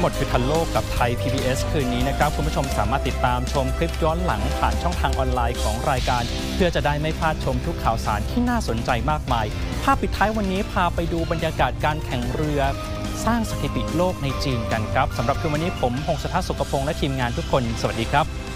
งหมดคือทันโลกกับไทย PBS คืนนี้นะครับคุณผู้ชมสามารถติดตามชมคลิปย้อนหลังผ่านช่องทางออนไลน์ของรายการเพื่อจะได้ไม่พลาดชมทุกข่าวสารที่น่าสนใจมากมายภาพปิดท้ายวันนี้พาไปดูบรรยากาศการแข่งเรือสร้างสถิติโลกในจีนกันครับสำหรับคืนวันนี้ผมพงศธร สุขพงษ์และทีมงานทุกคนสวัสดีครับ